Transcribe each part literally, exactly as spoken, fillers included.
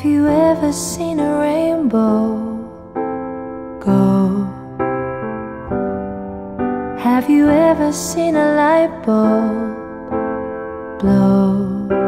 Have you ever seen a rainbow go? Have you ever seen a light bulb blow?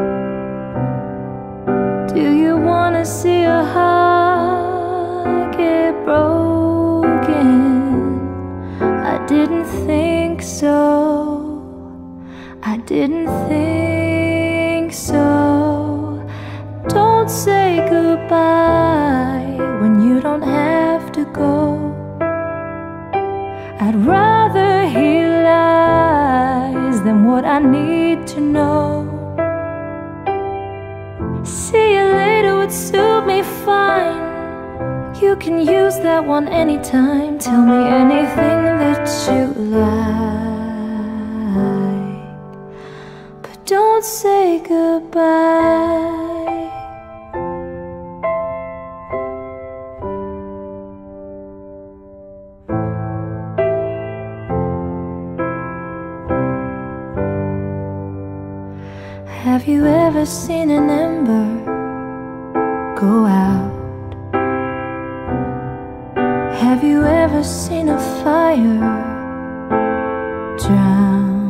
Do you wanna see a heart get broken? I didn't think so, I didn't think so. Don't say goodbye when you don't have to go. I'd rather hear lies than what I need to know. See you later would suit me fine. You can use that one anytime. Tell me anything that you like, but don't say goodbye. Have you ever seen an ember go out? Have you ever seen a fire drown?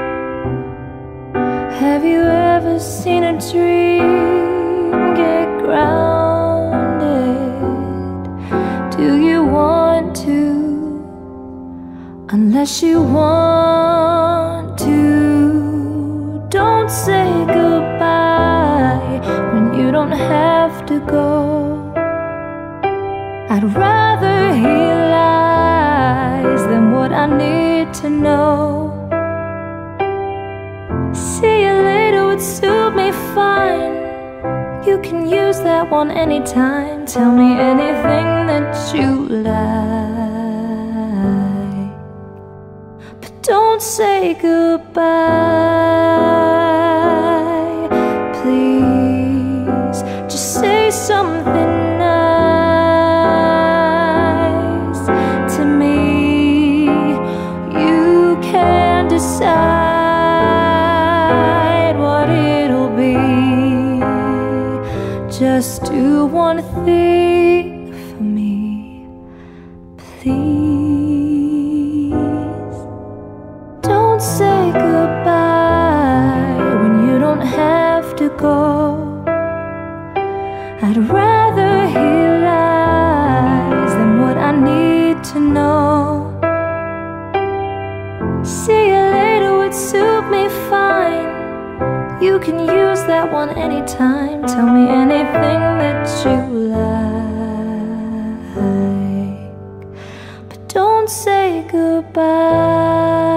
Have you ever seen a dream get grounded? Do you want to? Unless you want to. Don't say goodbye when you don't have to go. I'd rather hear lies than what I need to know. See you later would suit me fine. You can use that one anytime. Tell me anything that you like, but don't say goodbye. Please, just say something nice to me. You can decide what it'll be. Just do one thing for me, please. Don't say goodbye when you don't have to go. I'd rather hear lies than what I need to know. See you later would suit me fine. You can use that one anytime. Tell me anything that you like, but don't say goodbye.